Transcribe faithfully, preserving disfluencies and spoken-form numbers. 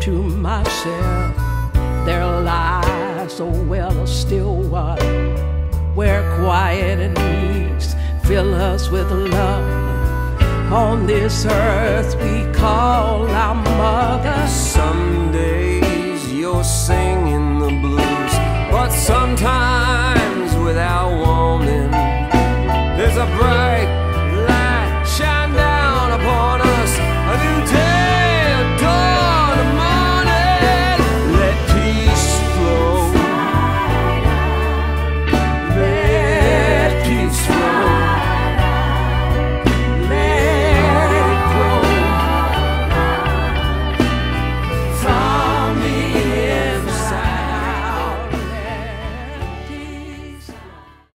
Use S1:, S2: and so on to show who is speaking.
S1: to myself, there lies a well of still water, where quiet and ease fill us with love. On this earth we call our mother.
S2: Some days you're singing the blues, but sometimes without one.